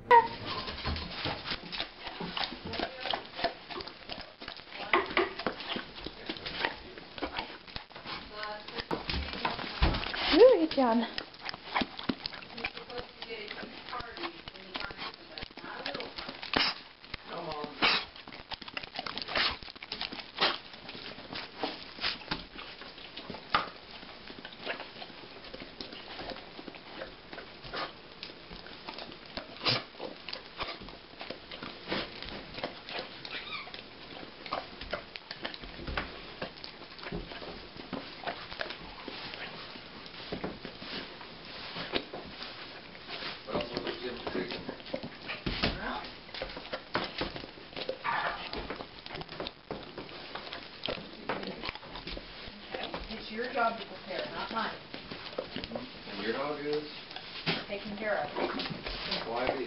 Ooh, good job. It's your job to prepare, not mine. And your dog is? Taken care of. Why